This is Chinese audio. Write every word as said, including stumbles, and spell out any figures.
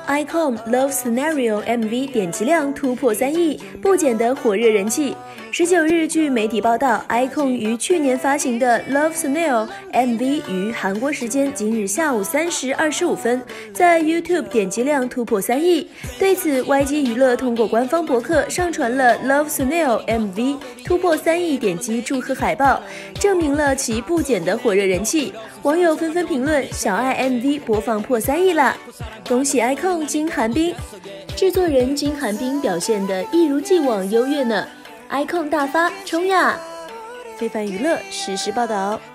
icon Love Scenario M V 点击量突破三亿，不减的火热人气。十九日，据媒体报道 ，icon 于去年发行的 Love Scenario M V 于韩国时间今日下午三时二十五分，在 YouTube 点击量突破三亿。对此 ，Y G 娱乐通过官方博客上传了 Love Scenario M V 突破三亿点击祝贺海报，证明了其不减的火热人气。网友纷纷评论：“小爱 M V 播放破三亿啦！恭喜 icon 金寒冰。”制作人金寒冰表现得一如既往优越呢。icon 大发冲呀！非凡娱乐实时报道。